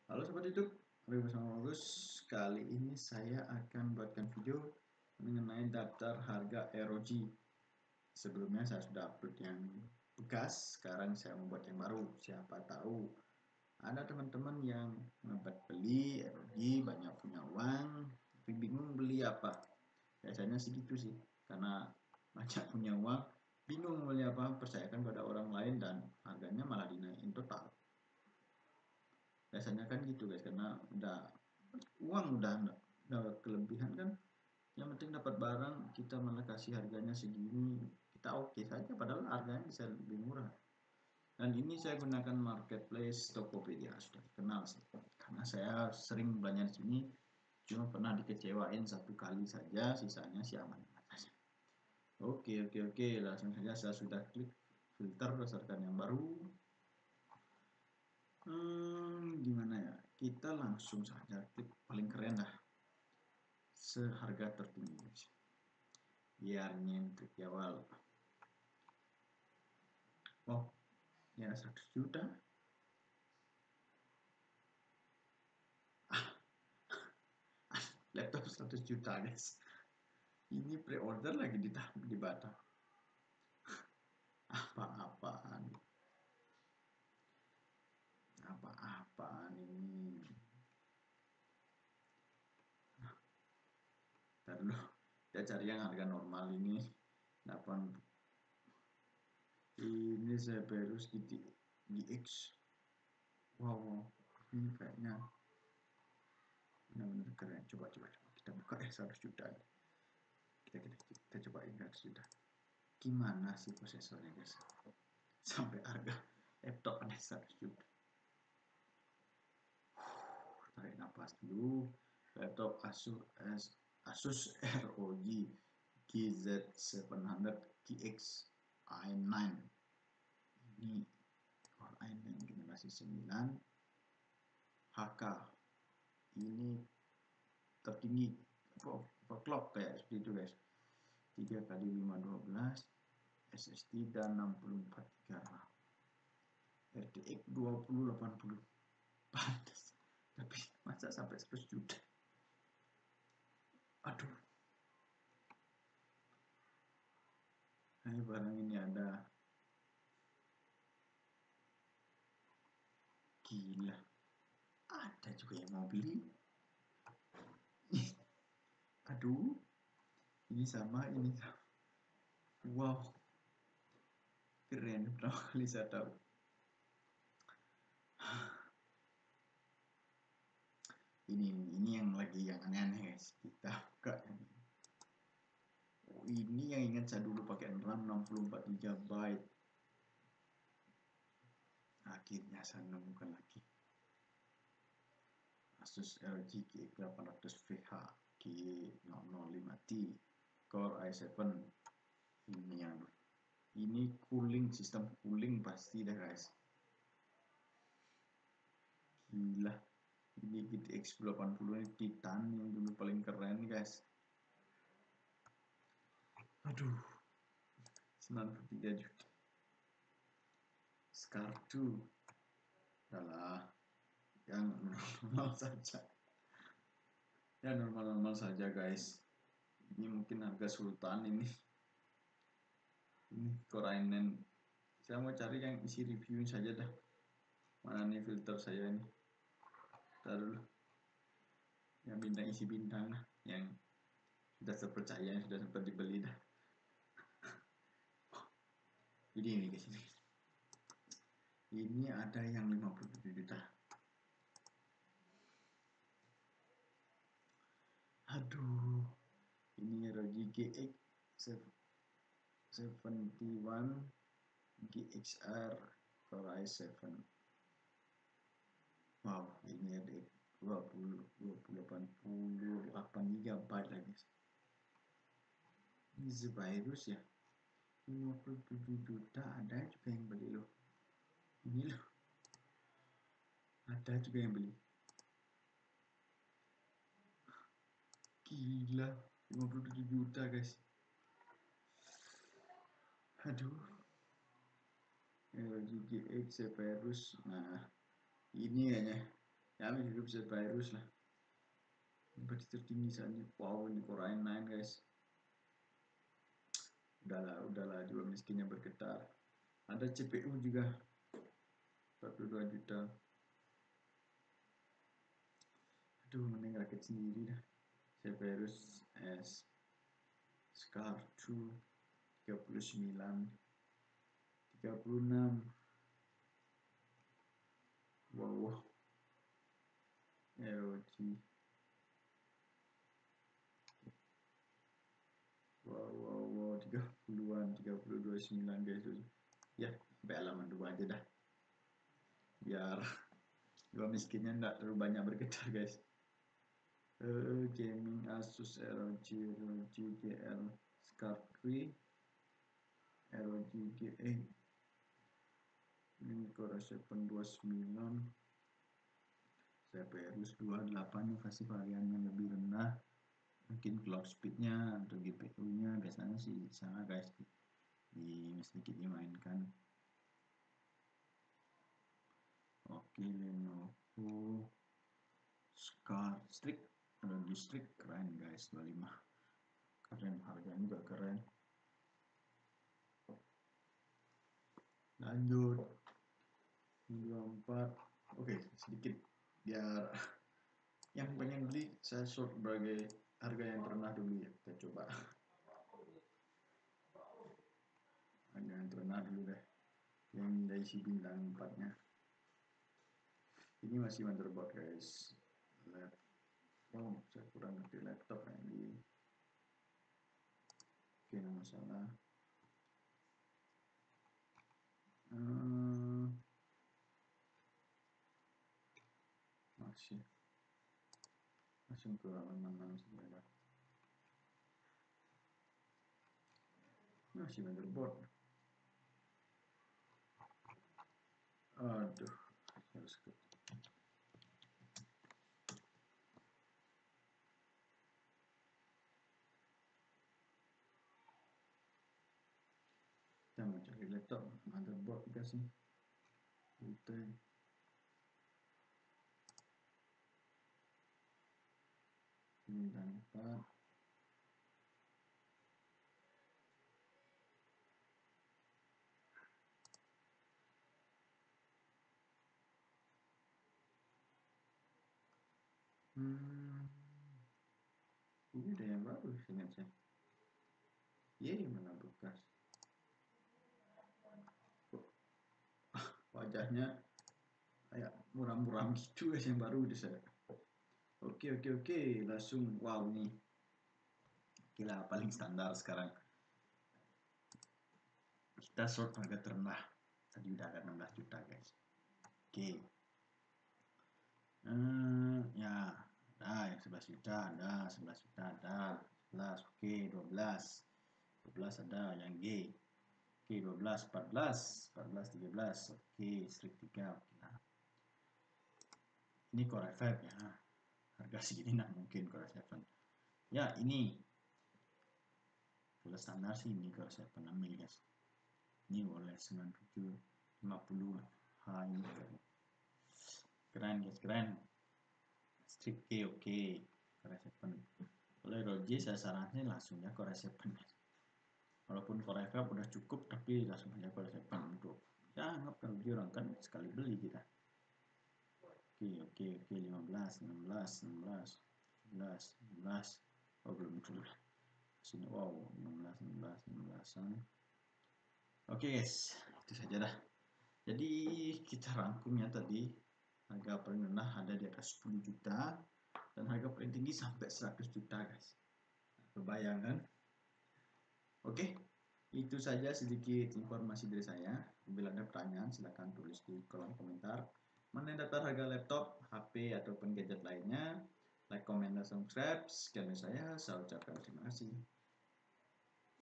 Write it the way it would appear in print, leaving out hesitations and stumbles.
Halo Sobat YouTube, kembali bersama Bagus. Kali ini saya akan buatkan video mengenai daftar harga ROG. Sebelumnya saya sudah upload yang bekas, sekarang saya membuat yang baru. Siapa tahu ada teman-teman yang membuat beli ROG, banyak punya uang, tapi bingung beli apa. Biasanya sih gitu sih, karena banyak punya uang, bingung beli apa, percayakan pada orang lain dan harganya malah dinaikin total. Biasanya kan gitu guys, karena uang udah kelebihan kan, yang penting dapat barang kita malah kasih harganya segini, kita oke saja padahal harganya bisa lebih murah. Dan ini saya gunakan marketplace Tokopedia, sudah kenal sih karena saya sering belanja di sini. Cuma pernah dikecewain satu kali saja, sisanya sih aman aja. Oke, langsung saja saya sudah klik filter berdasarkan yang baru. Gimana ya, kita langsung saja klik paling keren dah, seharga tertinggi biar nyentrik di awal. Oh ya, 100 juta. Laptop 100 juta guys, ini pre-order lagi di Batam. Apa-apaan, apa-apaan ini. Ntar dulu, kita cari yang harga normal ini. 8, ini saya Zephyrus GX. Wow, ini kayaknya benar-benar keren. Coba kita buka 100 juta. Kita cobain 100 juta. Gimana sih prosesornya guys, sampai harga laptop ada 100 juta. Tarik nafas dulu. Laptop Asus ROG GZ700 GX i9. Ini Core i9 generasi 9 HK. Ini tertinggi overclock kayak seperti itu guys. 3x512 SSD dan 64 GB, RTX 2080. Pantas, tapi masa sampai 100 juta. Aduh, ini barang ini ada. Gila, ada juga yang mau beli. Aduh, ini sama. Wow, keren, pertama kali saya tahu. Ini yang lagi yang aneh-aneh guys, kita buka ini. Oh, ini yang ingat saya dulu pakai RAM 64 GB. Akhirnya saya nemukan lagi Asus ROG G800VH G005T Core i7. Ini cooling, sistem cooling pasti dah guys. Gila, ini GTX 1080 ini Titan yang dulu paling keren guys. Aduh, 93 juta. Skardu adalah yang normal saja. Ya normal-normal saja guys. Ini mungkin harga sultan ini. Ini Core i9. Saya mau cari yang isi review saja dah. Mana nih filter saya ini? Taruh yang bintang, isi bintang lah, yang sudah terpercaya, yang sudah sempat dibeli dah. Jadi ini guys, ini ada yang 57 juta. Aduh, ini ROG GX 71 GXR Core i7. Wow, ini ada 88 GB lagi. Ini Zephyrus ya, 57 juta, ada juga yang beli loh. Ini loh, ada juga yang beli. Gila, 57 juta guys. Aduh, LG GX Zephyrus. Nah, ini kayaknya Ya hidup Zephyrus lah, berarti tertinggi saat ini. Wow, ini Core i9 guys. Udahlah jiwa miskinnya bergetar. Ada CPU juga 42 juta. Aduh, mending rakit sendiri dah. Zephyrus S Scar 2 39 36. Wow, ROG. Wow, 30-an, 32,9 guys. Ya, sampai halaman 2 aja dah. Biar jiwa miskinnya enggak terlalu banyak bergetar guys. Gaming Asus ROG GL Scar 3 ROG GE. Ini Core i7 29. Zephyrus 28 nih, pasti variannya lebih rendah. Mungkin clock speednya atau GPU nya biasanya sih sana guys, di sedikit dimainkan. Oke, Lenovo Scar Strix keren guys, 25 keren, harganya juga keren. Lanjut 24. Oke, sedikit biar yang pengen beli saya short sebagai harga yang terendah dulu ya. Kita coba harga yang terendah dulu deh, yang Daisy bintang 4 nya. Ini masih motherboard guys. Oh, saya kurang ngerti laptop ini. Oke, nggak masalah. Masih ke halaman sebentar. Masih motherboard. Aduh, harus ke. Kita mau cari laptop, motherboard dikasih. Intel. Bintang 4. Ini ada yang baru ingat saya. Mana bekas. Wajahnya kayak muram-muram gitu guys, yang baru udah saya. Oke, langsung. Wow, nih gila, paling standar sekarang. Kita short harga terendah. Tadi udah ada 16 juta guys. Oke. Ya, ada yang 11 juta, ada 11 juta, ada 11. Oke, 12 ada yang G. Oke, 12, 14, 13. Oke, Strix 3. Oke, nah. Ini Core i5 ya. Harga segini nggak mungkin Core i7. Ya, ini kalau standar sih ini Core i7 ambil guys. Ini boleh 97, 50. Ini keren guys, keren. Strix oke. Core i7. Kalau ROG saya sarankan langsung ya Core i7 guys. Walaupun Core i5 udah cukup, tapi langsung aja Core i7 untuk ya anggap ROG orang kan sekali beli kita. Oke, 15, 16. Oh, belum dulu. Sini, wow, 16-an. Oke guys, itu saja dah. Jadi kita rangkumnya tadi, harga paling rendah ada di atas 10 juta dan harga paling tinggi sampai 100 juta guys. Kebayang kan? Oke, itu saja sedikit informasi dari saya. Bila ada pertanyaan silahkan tulis di kolom komentar. Mengenai daftar harga laptop, HP, ataupun gadget lainnya, like, comment, dan subscribe. Sekian dari saya ucapkan terima kasih.